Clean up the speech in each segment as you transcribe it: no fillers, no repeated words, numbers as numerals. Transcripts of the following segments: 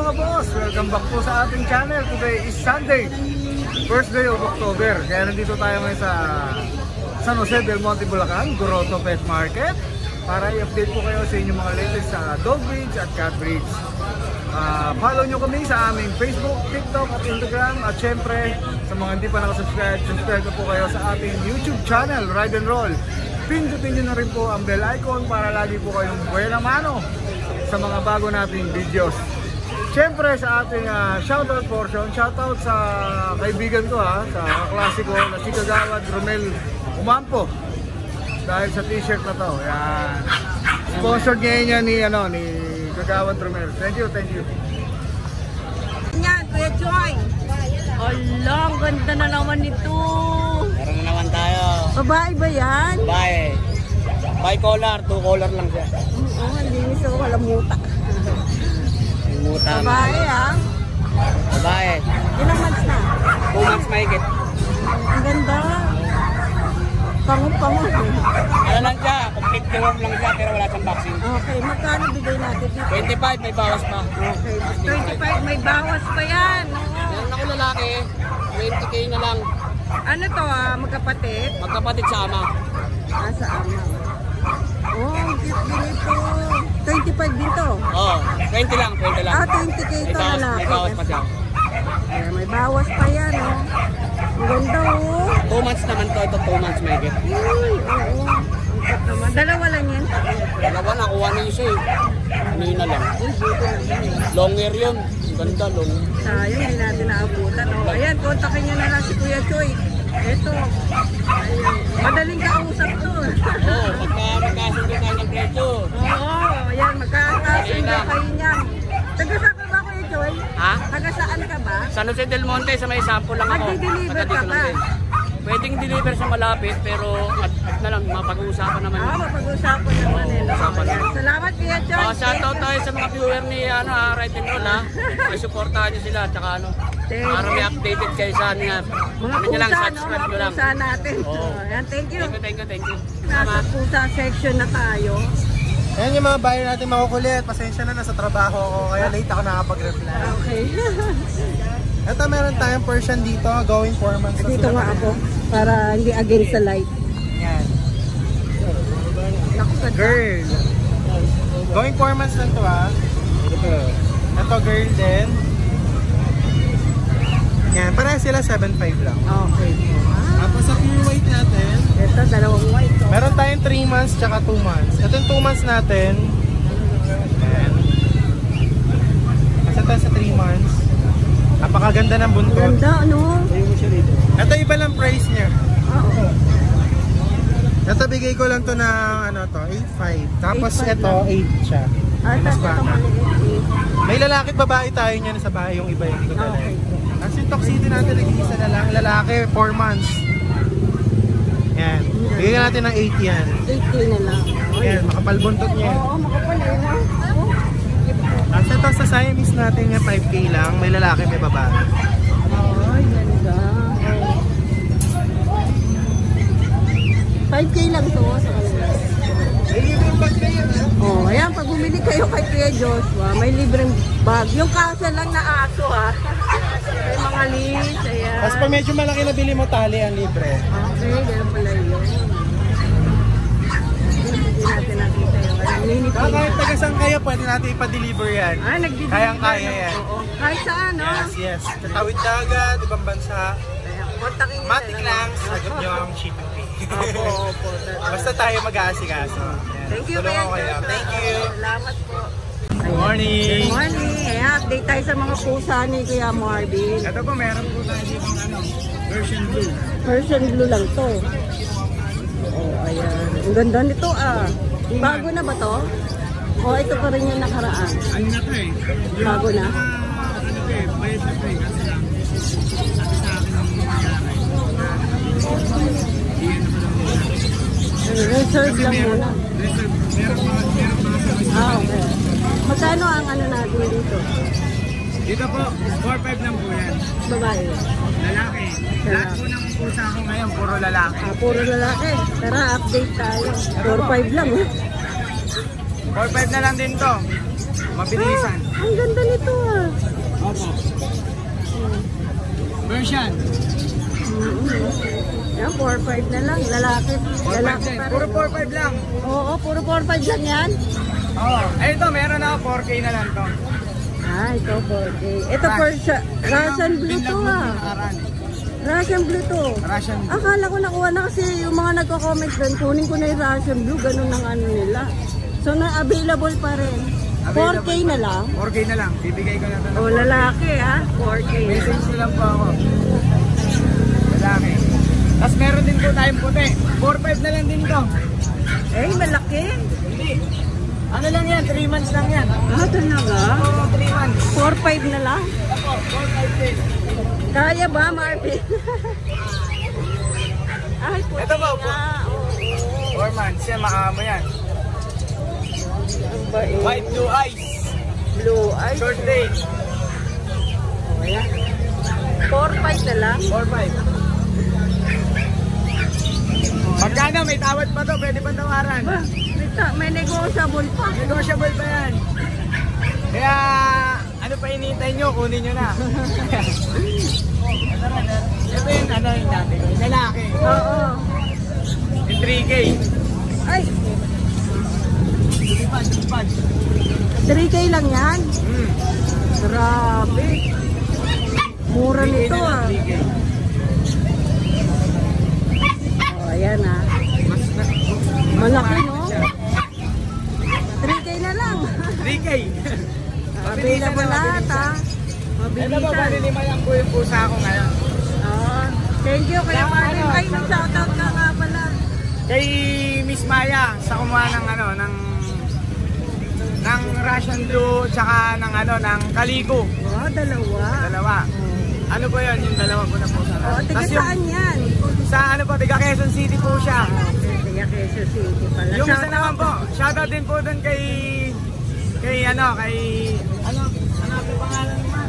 mga boss! Welcome back po sa ating channel. Today is Sunday, first day of October. Kaya nandito tayo ngayon sa San Jose del Monte, Bulacan, Goroto Pet Market, para i-update po kayo sa inyong mga latest sa dog breeds at cat breeds. Follow nyo kami sa aming Facebook, TikTok at Instagram. At syempre, sa mga hindi pa nakasubscribe, subscribe na po kayo sa ating YouTube channel, Ride and Roll. Pindutin nyo na rin po ang bell icon para lagi po kayong buena mano sa mga bago nating videos. Siyempre sa ating shoutout portion, shoutout sa kaibigan ko sa klasiko na si Kagawad Romel Umampo. Dahil sa t-shirt na to. Yan. Sponsored niya ni Kagawad Romel. Thank you, thank you. Yan, Kuya Joy. Ala, ang ganda na naman ito. Meron na naman tayo. Babae ba yan? Babae. Bi-collar, 2 collar lang siya. Oo, hindi nyo walang muta. Muta. Babae Babae. Ilang months na? 2 months mahigit. Ang ganda. Pango-pango. Ano lang siya, complete deworm lang siya pero wala siyang vaccine. Okay, magkano bigay natin dito? 25, may bawas pa. Okay, 25, may bawas pa yan. Meron ako lalaki, 20k na lang. Ano to magkapatid? Magkapatid sa ama. Sa ama. Oh, ang cute din ito. 25 din to? Oo, 20 lang, 20 lang. 20k ito lalaki. May bawas pa siya. Ayan, may bawas pa yan Ang ganda 2 months naman to, ito 2 months mahigit. Oo. Ang cute naman. Dalawa lang yan? Dalawa, nakuha na isa Kanina lang. Long hair yun. Ganda, long. Sayang, hindi natin naabutan. Ayan, kontakin nyo na lang si Kuya Choy. Ito. Ayan. Madaling kausap to. Oo, pagka magkasundo tayo ng presyo. Oo, ayan, magkakasundo kayo niyan. Taga-saan ka ba, Kuya Choy? Ha? Taga-saan ka ba? San Jose del Monte, sa may sample lang ako. Mag-deliver ka ba? Pwedeng deliver sa malapit, pero at na lang, mapag-uusapan naman. Mapag-uusapan naman Usapan. Salamat, Kuya Choy. Shoutout tayo sa mga viewer ni Ride and Roll May supportahan nyo sila, tsaka para may updated kayo sa mga pusa, subscribe nyo lang. Mga pusa natin. Ayan, thank you. Thank you. Nasa pusa section na tayo. Ayan yung mga buyer natin makukulit. Pasensya na, nasa trabaho ako, kaya late ako nakapag-reply. Okay. Ito meron tayong Persian dito, going 4 months na Dito sila. nga ako, para hindi against the light. Yan. Naku, ganda. Girl. Going 4 months lang to Ito girl din. Yan, parang sila 7.5 lang. Okay. Tapos sa pure white natin, Ito, dalawang white. meron tayong 3 months tsaka 2 months. Ito yung 2 months natin. Yan. Kasi ito sa 3 months. Napakaganda ng buntot. Ganda, ano? Ito iba lang price niya. Oo. Ito bigay ko lang to ng 8.5. Tapos 8.5 ito 8 siya. Mas bata. May lalaki at babae tayo niyan sa bahay, yung iba yung hindi ko dala. Okay. Kasi yung Tuxedo natin nag-iisa na lang, lalaki 4 months. Yan. Bigyan natin ng 8 yan. 8K na lang. Yan, makapal buntot niya. Oo, makapal yun Tapos ito sa Siamese natin nga 5K lang, may lalaki, may babae. Ay, ganda. 5K lang to sa kanila. May libreng bag na yan Oh, ayan, pag bumili kayo kay Kuya Joshua, may libreng bag. Yung castle lang na aso May mga leash, ayan. Tapos pag medyo malaki na bili mo, tali ang libre. Okay, gano'n pala yun. Hindi natin nakita yung mini Kahit taga-saan kayo, pwede natin ipa-deliver yan. nag-deliver. Kayang-kaya yan. Oo. Kahit saan, no? Yes. Tatawid dagat, ibang bansa. Kontakin nyo Matik lang, sagot nyo ang shipping fee. Opo. Basta tayo mag-aasikaso. Thank you, Tulungan ko Kuya kayo. Joshua. Thank you. Salamat po. Good morning. Good morning. Ayan, update tayo sa mga pusa ni Kuya Marvin. Ito po, meron po tayo dito version blue. Persian blue lang to. Oh, ayan. Ang ganda nito Bago na ba to? O ito pa rin yung nakaraan? Ano na to Bago na? Bayad na kasi lang. Reserve lang muna. Okay. Magkano ang natin dito? Dito po, 4-5 lang po yan. Babae. Lalaki. Lahat po ng pusa ko ngayon, puro lalaki. Puro lalaki. Tara, update tayo. 4-5 lang 4-5 na lang din to. Mabilisan. Ang ganda nito ah. Opo. Version. Yan, 4-5 na lang. Lalaki. 4-5 Lalaki din. pa rin. Puro 4-5 lang. Oo, puro 4-5 lang yan. Oo. Eh ito, meron ako 4K na lang to. Ah, ito 4K. Ito Russian blue to ah. Russian blue to. Russian. Akala ko nakuha na kasi yung mga nagko-comment doon, kunin ko na yung Russian blue, ganun ang ano nila. So na-available pa rin. 4K na lang. 4K na lang. Bibigay ko na ito. O lalaki ha, 4K. Message na lang po ako. Lalaki. Tapos meron din po tayong puti. 4-5 na lang din to. Eh, malaki. Hindi. Ano lang yan? 3 months lang yan. Ah, talaga? Oo, 3 months. 4-5 na lang? Ako, 4-5 din. Kaya ba, Marvin? Ay, puti Ito ba, na. 4 months. Yan, makaamo yan. Ang bait. White blue eyes. Blue eyes. Short day. O, yan. 4-5 na lang? 4-5. Pagkano, may tawad pa to. Pwede pa tawaran. Ba, may negotiable pa. Negotiable pa yan. Kaya, ano pa hinihintay nyo? Kunin nyo na. Ito yung ano yung dati ko. Yung lalaki. Oo. Yung 3K. Ay, Lipad. 3K lang yan? Hmm. Grabe. Mura 3K nito na lang, ah. 3K. O, ayan ah. Malaki no? 3K na lang. 3K. Available lahat ah. Ito ba, bali Mabilisan. 5 lang po yung pusa ko ngayon. Thank you Kuya Marvin. Ay, nag-shoutout ka nga pala. Kay Miss Maya sa kumuha ng ano, ng Russian Blue tsaka ng ano, ng Calico. Oh, dalawa. Dalawa. Ano po 'yon? Yung dalawa po na pusa. Oh, tiga Tas saan yan? sa ano po, tiga Quezon City po siya. Tiga Quezon City pala. Yung isa Shoutout. naman po, shoutout din po doon kay ano ang pangalan mo?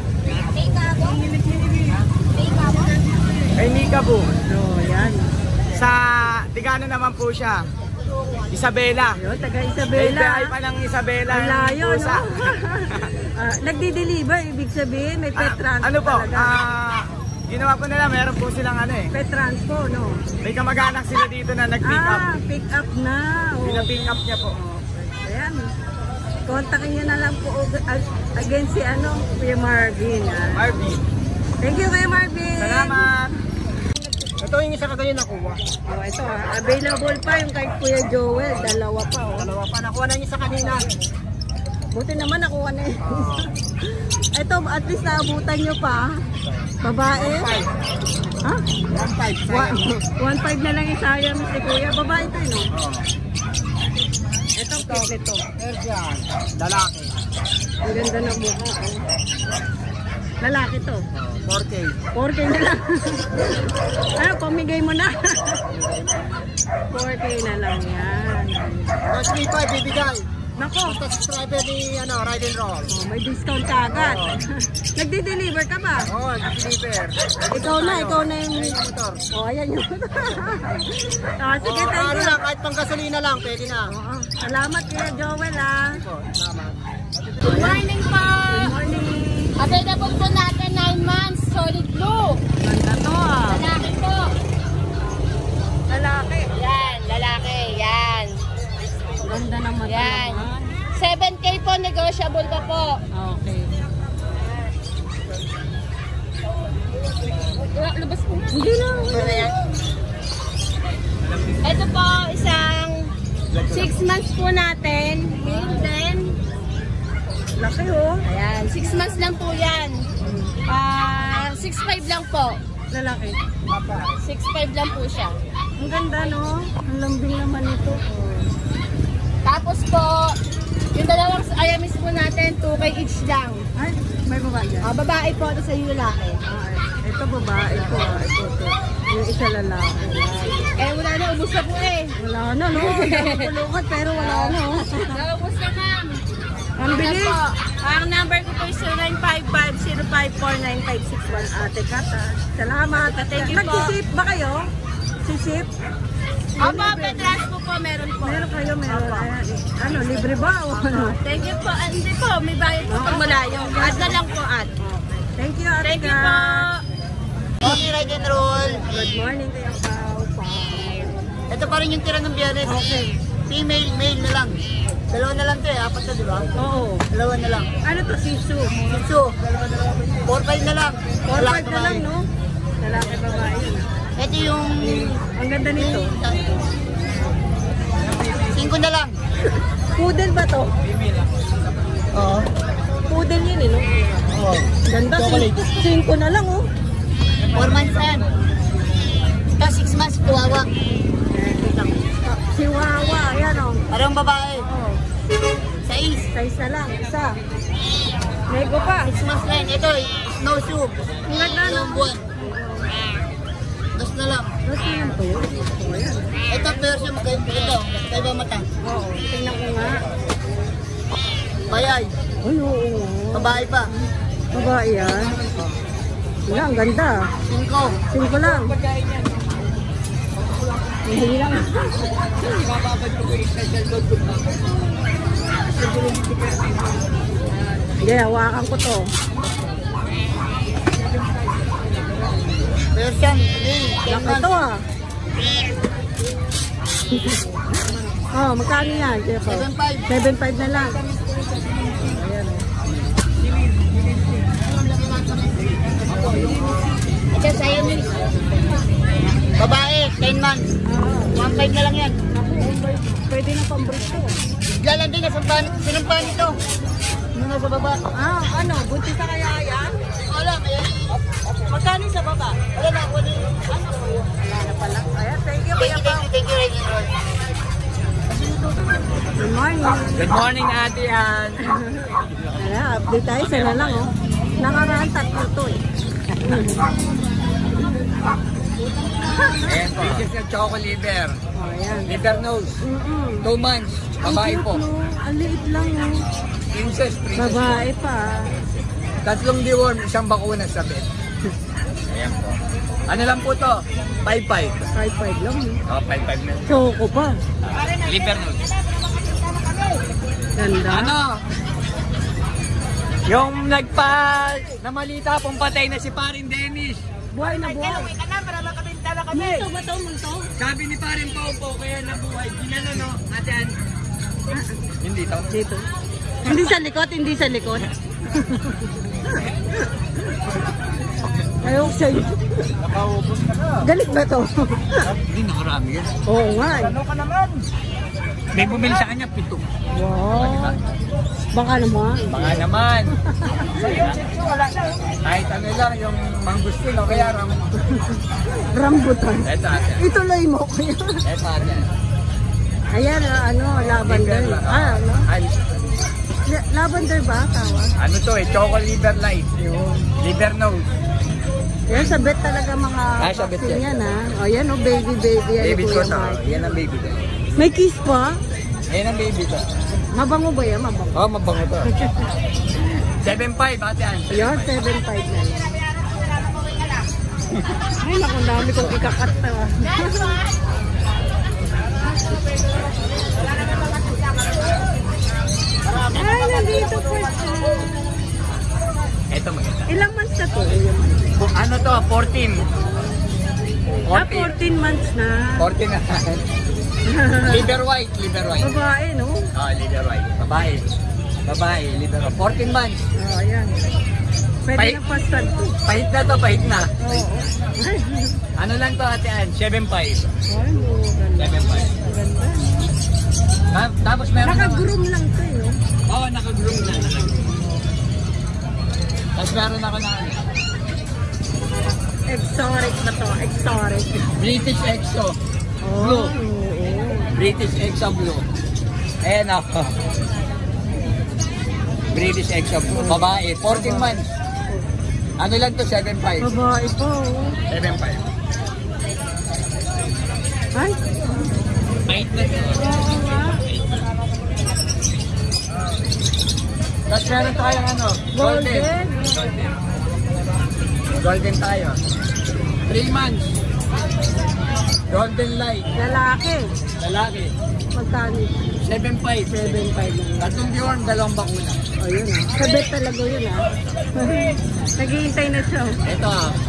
Kay Nika po. So, yan. Sa Tigano naman po siya. Isabela. Ayun, taga Ay Isabela. pa ng Isabela. Ang layo, yung pusa. no? Nagdi-deliver, ibig sabihin, may pet transpo Ano po? talaga. Ginawa po nila, meron po silang ano eh. Pet transpo, no? May kamag-anak sila dito na nag-pick up. Pick up na. Oh. Pina-pick up niya po. Ayan. Kontakin niyo na lang po again si Kuya Marvin. Marvin. Thank you, Kuya Marvin. Salamat. Ito yung isa kagayon nakuha. Oh, ito available pa yung kay Kuya Joel. Dalawa pa, oh. Dalawa pa. Nakuha na yung isa kanina. Buti naman nakuha na yun. Ito, at least naabutan nyo pa. Babae? Ha? 1.5. 1.5 na lang yung sayang si Kuya. Babae ito, no? Ito, cute ito. Persian. Lalaki. Ang ganda ng mukha, oh. Lalaki to. 4K. 4K na lang. Ano, pamigay mo na. 4K na lang yan. Mas 3.5 bibigay. Nako, Basta subscriber ni Ride and Roll. oh, may discount ka agad. Nagdi-deliver ka ba? Oo, deliver. Ikaw na yung motor. Oh, ayan yun. Sige, thank Ano you. lang, kahit pang gasolina lang, pwede na. Oo. Salamat Kuya Joel ah. Salamat. Good morning po! Good morning. Available po natin 9 months, solid blue. Ganda to ah. Lalaki po. Lalaki. Yan, lalaki, yan. Ganda ng mata Yan. naman. 7K po, negotiable pa po. Okay. Lubas po. Hindi na. Ano yan? Ito po, isang 6 months po natin. Male din. Laki oh. Ayan, 6 months lang po yan. 6'5 lang po. Lalaki. 6'5 lang po siya. Ang ganda no. Ang lambing naman ito. Tapos po, yung dalawang ayamis po natin, 2K each lang. Ay, may babae yan. Babae po, ito sa yung lalaki. Ito babae ko. Ito. Yung isa lalaki. Eh, wala na, ubus na po eh. Wala na no. Pulukat pero wala na oh. Naubos na ma'am. Ang bilis. Po, ang number ko po is 0955-054-9561. Ate Kat ah. Salamat. Thank you po. Nag-ship ba kayo? Si Ship? Opo, Petras po meron po. Meron kayo, meron. Ayan. Ano, libre ba o ano? Thank you po. Hindi po, may bayad po pag malayo. Add na lang po, add. Thank you, Ate Thank you po. Okay, ride and roll. Good morning, Kuya Pao. Ito pa rin yung tira ng Biyernes. Okay. Female, male na lang. Dalawa na lang to eh. Apat na, di ba? Oo. Dalawa na lang. Ano to, Shih Tzu? So, 4-5 na lang. 4-5 na lang, no? Lalaki babae yun. Ito yung... Ang ganda nito. 5 na lang. Poodle ba to? Oo. Poodle yun, eh, no? Oo. Ganda, 5 na lang, oh. 4 months na yan. Ito 6 months, tuwawa. Chihuahua, ayan, oh. Parang babae. Oh. 6. Size na lang, isa. Nego pa. 6 months na yan. Ito, snowshoe. Ang ganda, no? Dalawang buwan. Dos na lang. Gusto yan to. Oh, ayan. Ito, version. Ito, kaiba mata. Oo, tingnan ko nga. Bayay. Ay, oo. Babae pa. Babae yan. Wala, ang ganda. 5. 5 lang. Hindi lang. Hindi, hawakan ko to. Version. Laki to, ah. Oh, magkano yan? 7.5. 7.5 na lang. Ayan, Ito, Siamese. Babae, 10 months. 1.5 na lang yan. pwede na pang-break to. Lalandi na sinumpahan ito. Muna sa baba. Ah, ano? Buntis na kaya yan? Wala, may Magkano sa baba? wala na, wala na. Wala na pala. Ayan, thank you, Kuya Pao. Thank you, Ryan. Good morning. Good morning, Ate Ann. Ayan, update tayo. Sana lang, oh. Nakaraan tatlo to, eh. Ayan po. This is a choco liver. Oh, ayan. Liver nose. 2 months. Babae po. Ang cute, no? Ang liit lang, oh. Princess. Babae pa. 3 deworm, 1 bakuna sa bed. Ayan po. Ano lang po to? 5-5. 5.5 lang, eh. Oh, 5-5 na. Choco pa. Liver nose. Ganda. Ano? Yung namalita pong patay na si Paring Dennis. Buhay na buhay. Multo ba to, multo? Sabi ni Paring Pau po, kaya nabuhay. Ginano, no? Ate Ann. Hindi to. Dito. Hindi sa likod, hindi sa likod. Ayok sa'yo. Nakaubos ka na. Galit ba to? Hindi, nakarami yan. Oo nga, eh. Ano ka naman? May bumili sa kanya, 7. Wow. Baka naman. Baka naman. Sa'yo, Chicho, wala na. Kahit ano lang, yung mangustin o kaya Rambutan. Eto, ate. Ituloy mo ko yan. Eto, ate. Ayan, ano, lavender. Liver, Ah, ano? Ay, Lavender ba? Tawag? ano to eh, choco liver light. Liver nose. Yan, sa bet talaga mga Sa bet vaccine yan. yan, ha? O, yan, o, baby. Yan, Baby ko Kuya sa, Mike. yan ang baby ko. May kiss pa? Yan ang baby ko. Mabango ba yan? Mabango. Oh, mabango to. 7.5, ate Ann. Yan, 7.5 na lang. Ay, naku, dami kong ikakat na. Ay, nandito po siya. Eto maganda. Ilang months na to? Ano to, 14. Ah, 14 months na. 14 na. Liver white. Babae, no? Oh, liver white. Babae, liver white. 14 months. Oh, ayan. Pwede Pahit. na pastan to. Pahit na to, pahit na. Oo. Ay, Ano lang to, ate Ann? 7.5. ay, no, ganda. 7.5. Ganda. Tapos meron Naka-groom lang to, eh, no? Oo, naka-groom na. Tapos meron ako na Exotic na to, exotic. British Exo. Blue. Oo. British Exo Blue. Ayan ako. British Exo Blue. Babae, 14 months. Ano lang to, 7.5. Babae po. 7.5. Ay, Pahit na to. oo nga. Tapos meron tayong ano, golden. Golden. Golden tayo. 3 months. Golden Light. Lalaki. Lalaki. Magkano? 7.5. 7.5 lang. Tatlong deworm, dalawang bakuna. O yun ah. Sabit talaga yun ah. Naghihintay na siya. Ito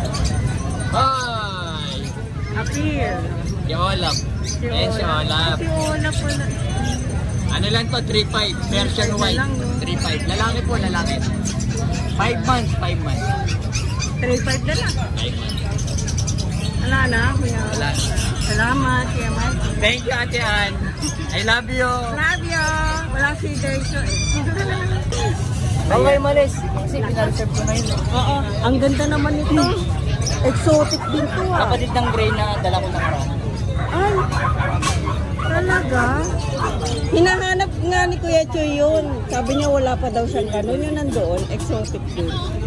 Hi! Appear. Si Olaf. Ayan si Olaf. Si Olaf pala. Ano lang to, 3.5. Version white. 3.5. Lalaki po, lalaki. 5 months, 5 months. 3.5 na lang. 5 months. Wala na, kuya. Wala. Salamat, kuya Mike. Thank you, Ate Ann. I love you. Love you. Wala si Derso eh. Okay, malis. Kasi pinareserve ko na yun. Oo. Ang ganda naman nito. Exotic din to ah. Kapatid ng gray na dala ko ng karang. Ay, talaga? Hinahanap nga ni Kuya Choy yun. Sabi niya wala pa daw siyang ganun. Yun nandoon, exotic din.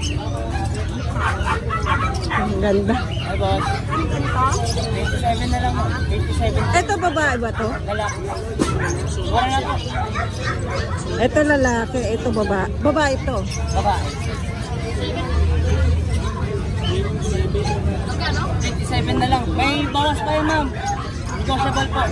Ang ganda. Ay, boss. 27 na lang. 27. Ito babae ba to? Lalaki. Wala na po. Ito lalaki, ito babae. Babae ito. Babae. 27 na lang. May bawas pa yun, ma'am. Negotiable po.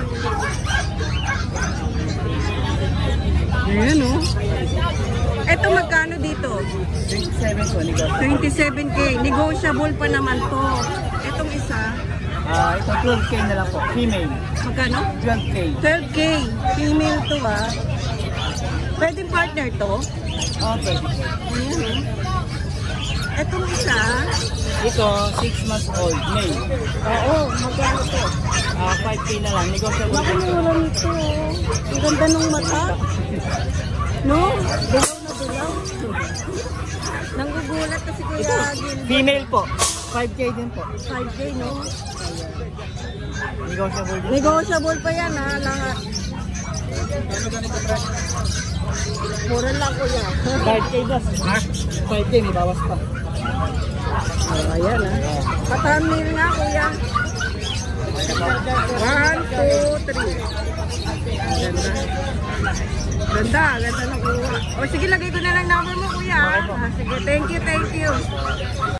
Ayan oh. Ito magkano dito? 27 po, negotiable. 27K. Negotiable pa naman to. Itong isa, Ito 12K na lang po. Female. magkano? 12K. 12K. Female to ah. Pwedeng partner to? Okay. Ayan oh. Itong isa, Ito, 6 months old. Male. oo, magkano to? 5K na lang. Negotiable. Nakamura nito. Ang ganda ng mata. No? Dilaw na dilaw. Nanggugulat kasi Kuya Gilbert. Female po. 5K din po. 5K, no? Negotiable din. Negotiable pa yan, ha? Lahat. Mura lang, Kuya. 5K boss. 5K, may bawas pa. Oh, ayan, ha? Patamil nga, Kuya. 1, 2, 3. Ganda. Ganda, ganda ng kuha. O sige, lagay ko na lang number mo, Kuya. Ah, sige, thank you, thank you.